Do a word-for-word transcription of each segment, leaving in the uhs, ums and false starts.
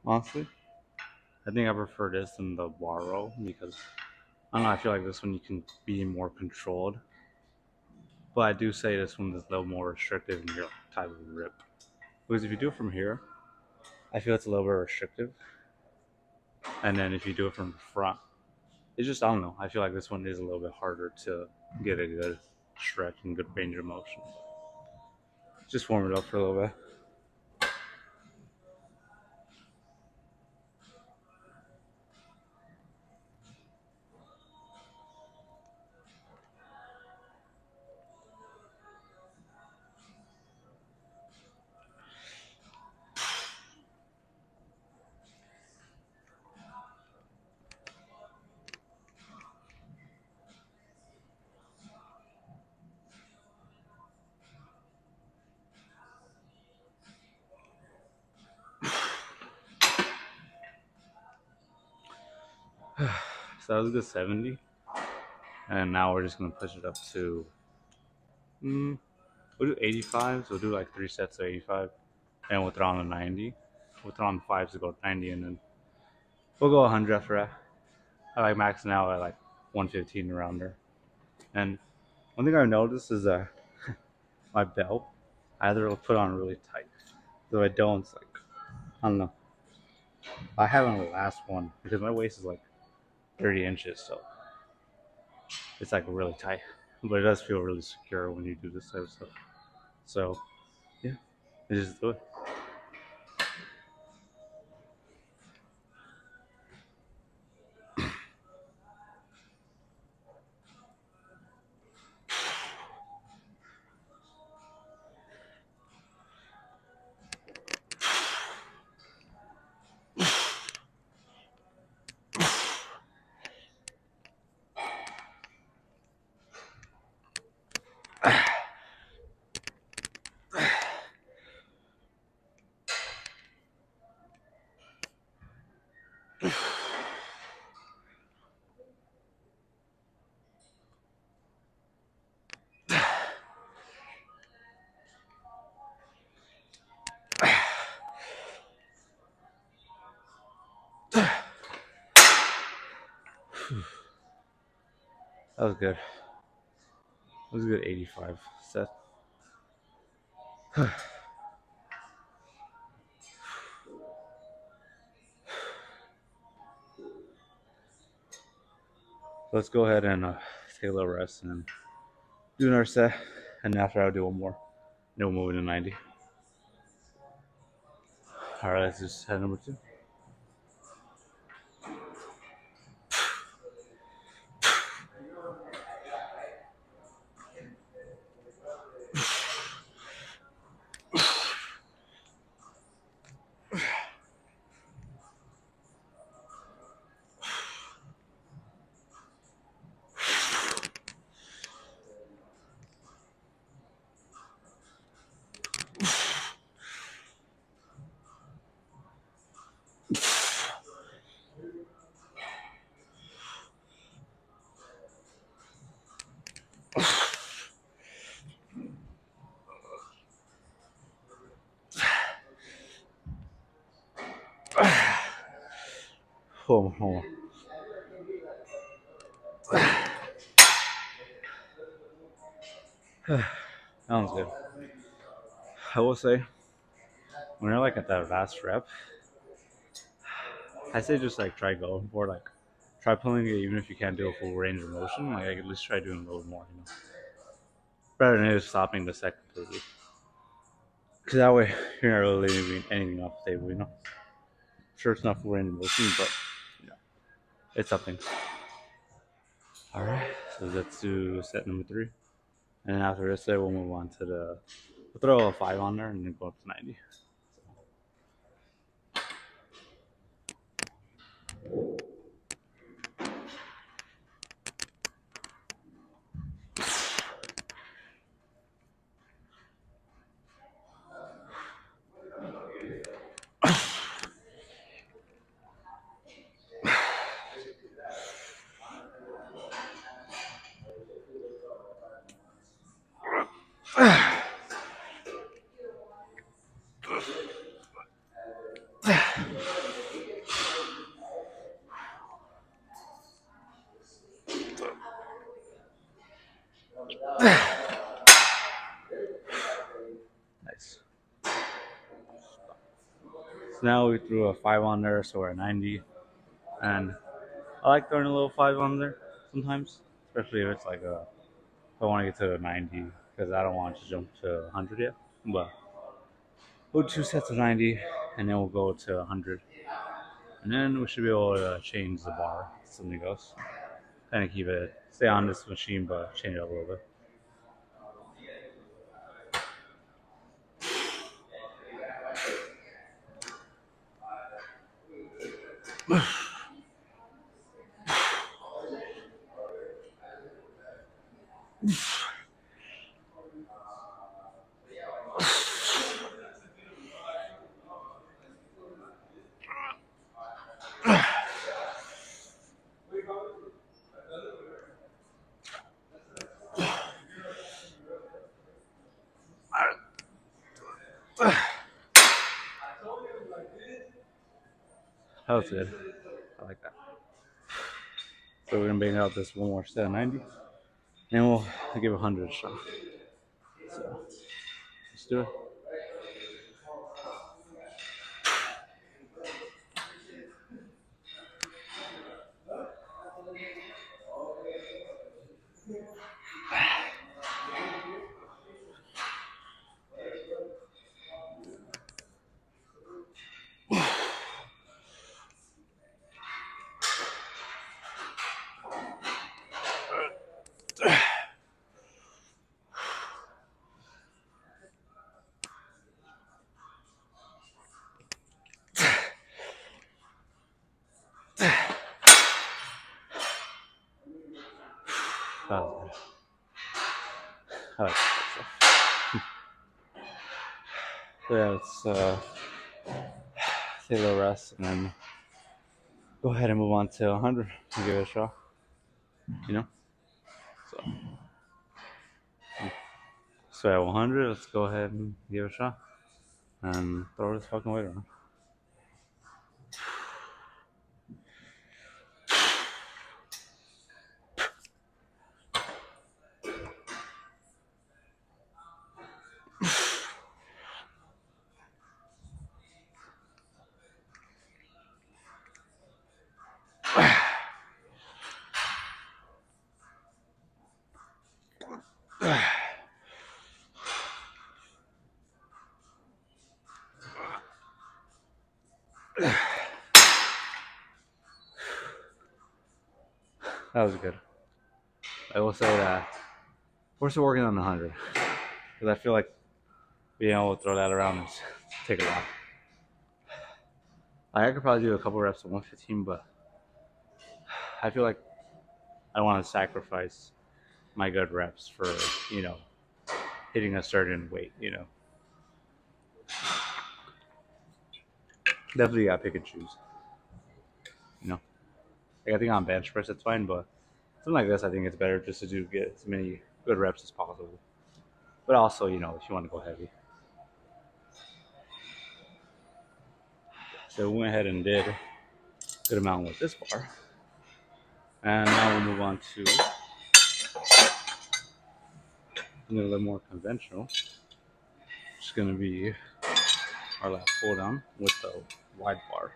honestly. I think I prefer this than the bar row because I don't know. I feel like this one you can be more controlled, but I do say this one is a little more restrictive in your type of rip. Because if you do it from here, I feel it's a little bit restrictive, and then if you do it from the front, it's just I don't know. I feel like this one is a little bit harder to get a good stretch and good range of motion. Just warm it up for a little bit. So that was a good seventy, and now we're just gonna push it up to. Mm, we'll do eighty-five. So we'll do like three sets of eighty-five, and we'll throw on a ninety. We'll throw on fives to go ninety, and then we'll go one hundred after that. I like maxing out at like one fifteen around there. And one thing I've noticed is that my belt, I either put on really tight. Though I don't, it's like, I don't know. I have on the last one because my waist is like thirty inches, so it's like really tight. But it does feel really secure when you do this type of stuff. So, yeah, I just do it. That was good. That was a good eighty-five set. Let's go ahead and uh, take a little rest and do another set. And after I'll do one more. Then we'll move into ninety. All right, let's do set number two. Hold on, hold on. That was good. I will say, when you're like at that last rep, I say just like try going for like try pulling it even if you can't do a full range of motion. Like at least try doing a little more, you know, rather than just stopping the set completely. Because that way you're not really leaving anything off the table, you know. Sure, it's not full range of motion, but you know, it's something. All right, so let's do set number three, and then after this set, we'll move on to the. We'll throw a five on there and then go up to ninety. So now we threw a five on there, so we're at ninety. And I like throwing a little five on there sometimes, especially if it's like a, if I want to get to ninety, because I don't want to jump to one hundred yet. But we'll do two sets of ninety, and then we'll go to one hundred. And then we should be able to change the bar as something goes. Kind of keep it, stay on this machine, but change it up a little bit. That was good. I like that. So we're gonna bang out this one more set of ninety, and we'll give a hundred a shot. So let's do it. That was good. I like that. So yeah, let's uh, take a little rest and then go ahead and move on to one hundred and give it a shot. You know? So, so at one hundred, let's go ahead and give it a shot and throw this fucking weight around. That was good. I will say that we're still working on the one hundred because I feel like being able to throw that around is take a lot. Like, I could probably do a couple reps at one fifteen, but I feel like I want to sacrifice my good reps for, you know, hitting a certain weight, you know. Definitely gotta pick and choose. You know. Like I think on bench press it's fine, but something like this I think it's better just to do get as many good reps as possible. But also, you know, if you want to go heavy. So we went ahead and did a good amount with this bar. And now we'll move on to a little more conventional. It's going to be our last pull down with the wide bar.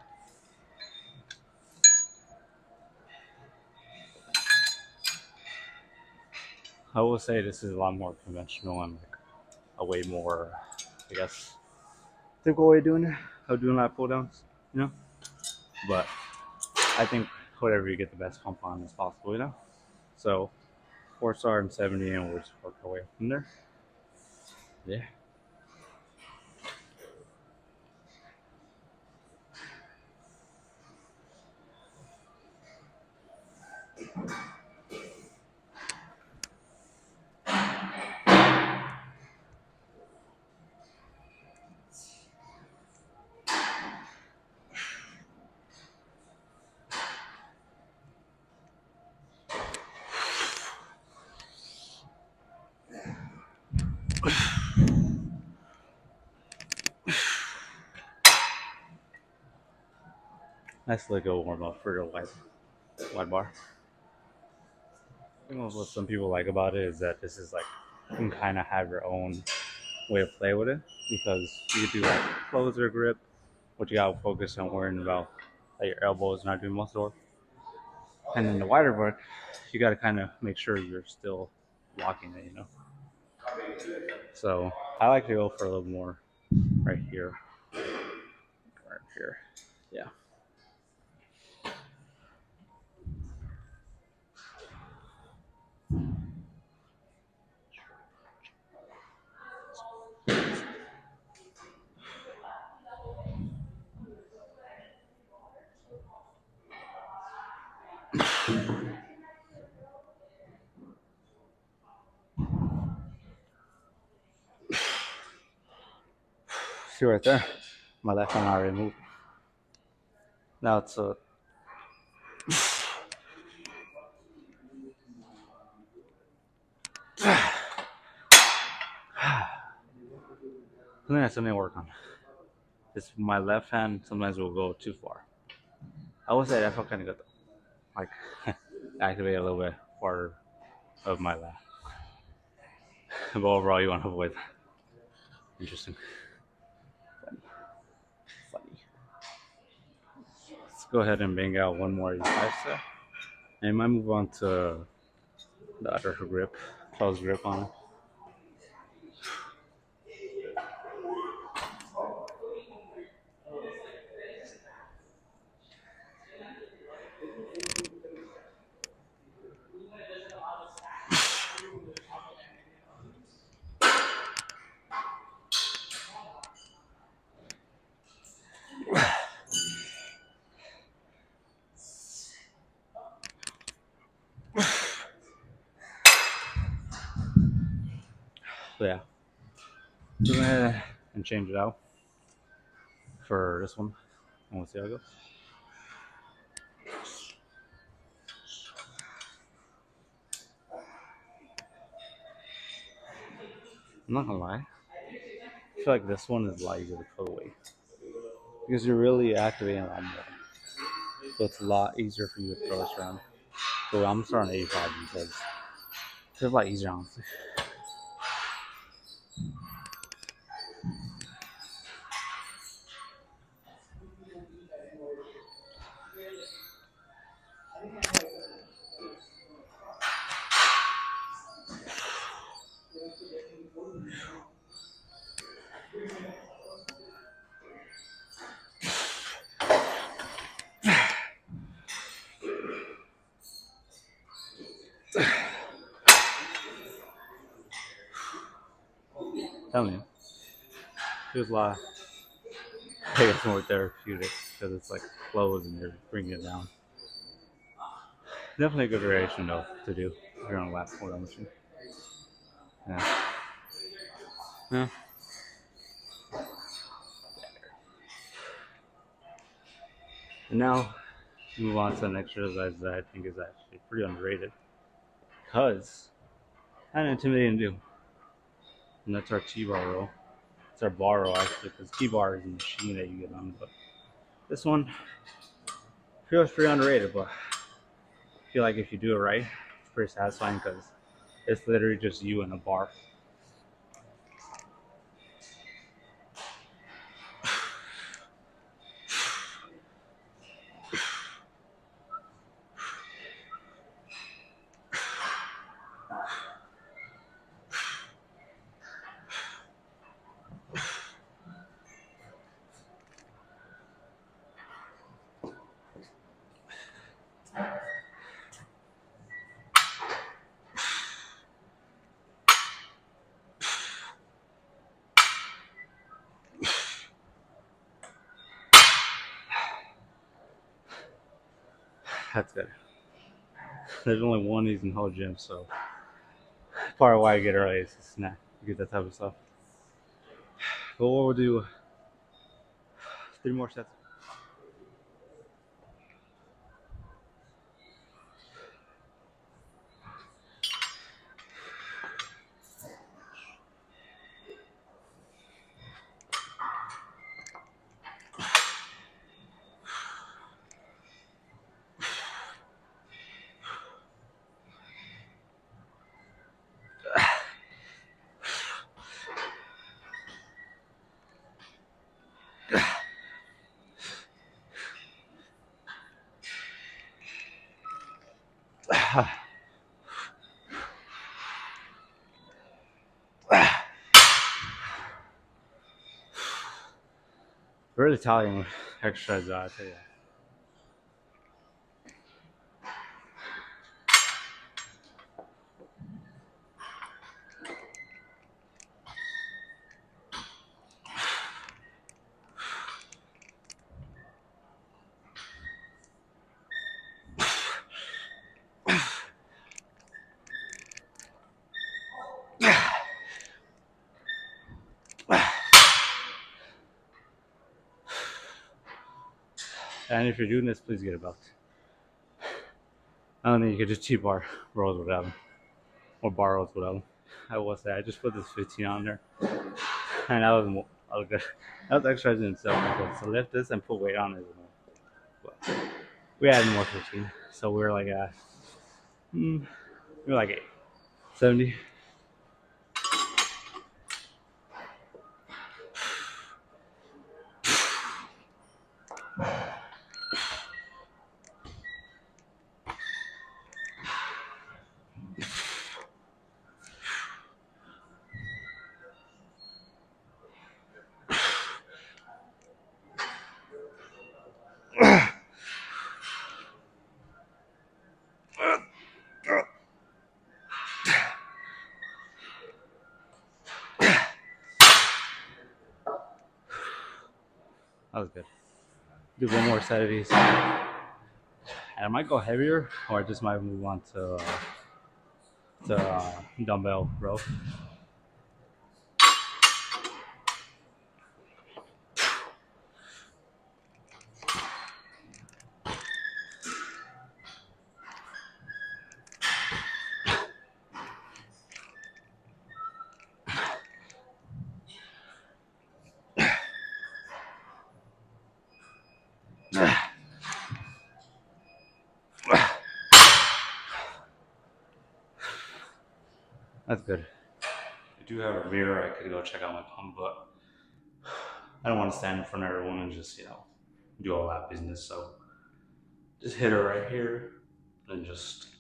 I will say this is a lot more conventional and like a way more, I guess, typical way of doing it, of doing lat pull downs, you know? But I think whatever you get the best pump on is possible, you know? So four star and seventy, and we'll just work our way from there. Yeah. Nice little warm up for the wide, wide bar. I think what some people like about it is that this is like, you can kind of have your own way of play with it because you can do like closer grip, what you gotta focus on worrying about that your elbow is not doing muscle work. And then the wider work, you gotta kind of make sure you're still locking it, you know. So I like to go for a little more right here, right here. Yeah. See right there, my left hand already moved. Now it's a something that's something to work on. This my left hand sometimes will go too far. I would say that felt kind of good though. Like activate a little bit farther of my left. But overall, you want to avoid that. Interesting. Funny. Funny. Let's go ahead and bang out one more eighty-five set. And I might move on to the other grip, close grip on it. So yeah, go ahead and change it out for this one, and we'll see how it goes. I'm not gonna lie, I feel like this one is a lot easier to put away because you're really activating a lot more, so it's a lot easier for you to throw this around. So I'm starting eighty-five because it's a lot easier, honestly. Telling you, feels a lot. I guess more therapeutic because it's like close and you're bringing it down. Definitely a good variation though to do if you're on a lap pull-down machine. Yeah. Yeah. And now move on to an exercise that I think is actually pretty underrated because kind of intimidating to do, and that's our T-bar row. It's our bar row actually because T-bar is a machine that you get on, but this one feels pretty underrated. But I feel like if you do it right, it's pretty satisfying because it's literally just you and a bar. That's good. There's only one of these in the whole gym, so part of why I get early is to snack, to get that type of stuff. But what we'll do, three more sets. Really Italian exercise, I tell you. And if you're doing this, please get a belt. I don't think you could just cheap bar rows without them, or bar rows without them. I will say I just put this fifteen on there, and that was more, that was good. That was exercise in itself. Because to lift this and put weight on it, but we added more fifteen, so we were like uh, mm, we were like eight, seventy. That was good. Do one more set of these. And I might go heavier, or I just might move on to uh, to uh, dumbbell row. That's good. I do have a mirror. I could go check out my pump, but I don't want to stand in front of everyone and just, you know, do all that business. So just hit her right here and just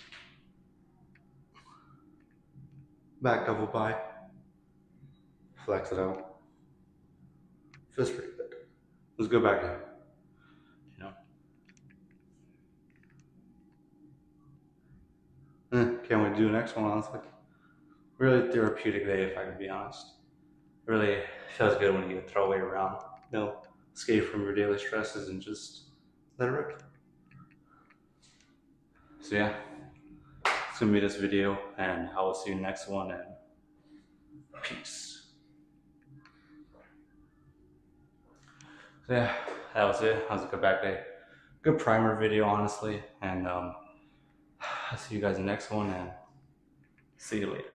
back double by, flex it out. Feels pretty good. Let's go back in. You know, eh, can't wait to do the next one, honestly. Really therapeutic day, if I can be honest. It really feels good when you get throw weight around, you know, escape from your daily stresses and just let it rip. So yeah, it's gonna be this video, and I will see you in the next one, and peace. So yeah, that was it. That was a good back day. Good primer video, honestly, and um, I'll see you guys in the next one, and see you later.